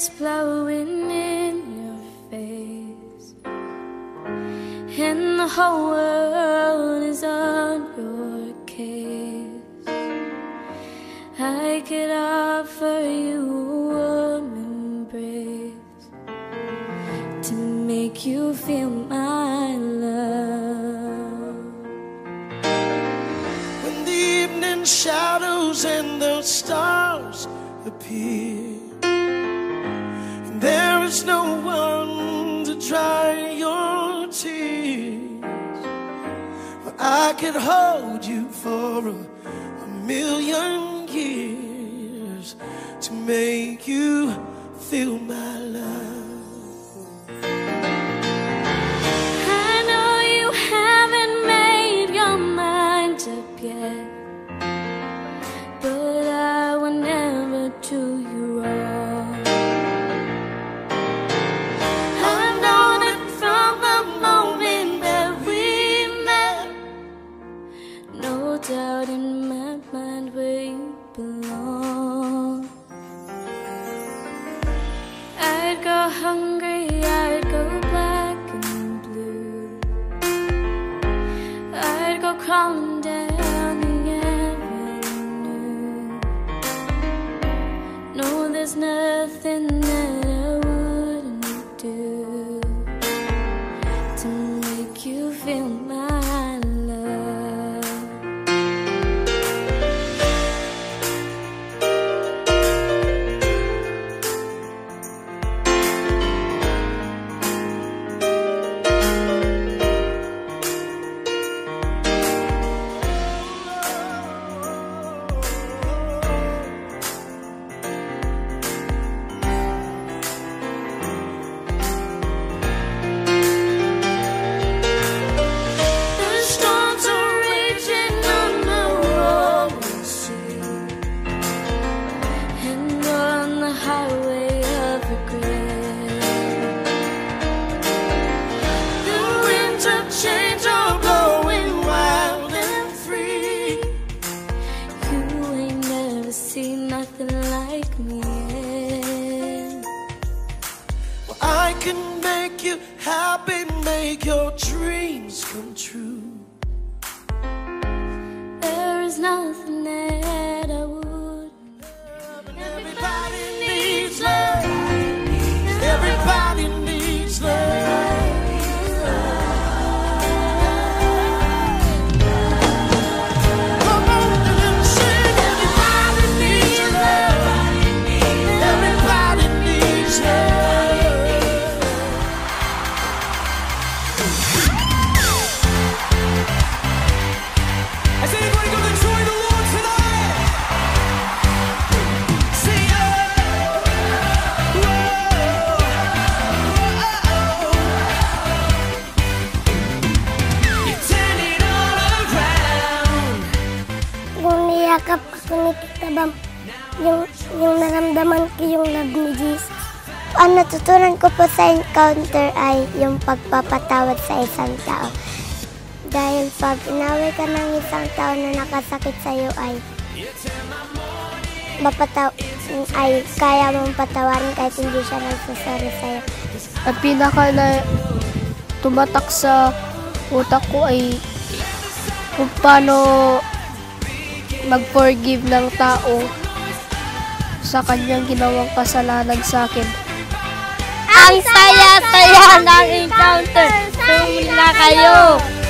is blowing in your face, and the whole world is on your case. I could offer you a warm embrace to make you feel my love. When the evening shadows and the stars appear, and there is no one to dry your tears, well, I could hold you for a million years to make you feel my love. I know you haven't made your mind up yet, but I will never do you wrong. I've known it from the moment that we met. No doubt in my mind where you belong. I'd go hungry, I'd go black and blue, I'd go crawling down the avenue. No, there's nothing that I wouldn't do to make you feel my love. The storms are raging on the rolling sea, and on the highway of regret. The winds of change are blowing wild and free. You ain't never seen nothing like me yet. Well, I can make you happy, make your dreams come true. There is nothing that I wouldn't. Everybody needs love. Everybody needs love. Come on and sing. Everybody needs love. Everybody needs love. Has anybody got the joy of the Lord tonight? Sing it. You turn it all around. Kung niyakap ako ni Tita Bam, yung naramdaman ko yung love ni Jesus. Ang natutunan ko po sa encounter ay yung pagpapatawad sa isang tao. Dahil pag inaway ka ng isang tao na nakasakit sa iyo ay kaya mong patawarin kahit hindi siya nagsasorry sa iyo. Ang pinaka na tumatak sa utak ko ay kung paano mag-forgive ng tao sa kanyang ginawang kasalanan sa akin. Ang saya-saya ng encounter! Tumula kayo!